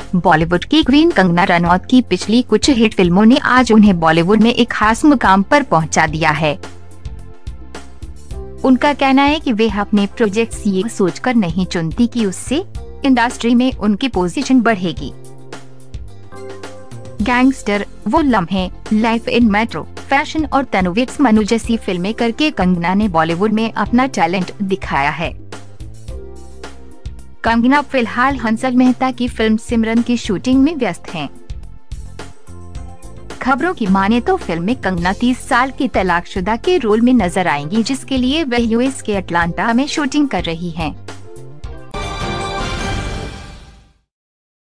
बॉलीवुड की क्वीन कंगना रनौत की पिछली कुछ हिट फिल्मों ने आज उन्हें बॉलीवुड में एक खास मुकाम पर पहुंचा दिया है। उनका कहना है कि वे अपने प्रोजेक्ट्स ये सोचकर नहीं चुनती कि उससे इंडस्ट्री में उनकी पोजीशन बढ़ेगी। गैंगस्टर, वो लम्हे, लाइफ इन मेट्रो, फैशन और तनुविट्स मनु जैसी फिल्में करके कंगना ने बॉलीवुड में अपना टैलेंट दिखाया है। कंगना फिलहाल हंसल मेहता की फिल्म सिमरन की शूटिंग में व्यस्त हैं। खबरों की माने तो फिल्म में कंगना 30 साल की तलाकशुदा के रोल में नजर आएंगी, जिसके लिए वह यूएस के अटलांटा में शूटिंग कर रही हैं।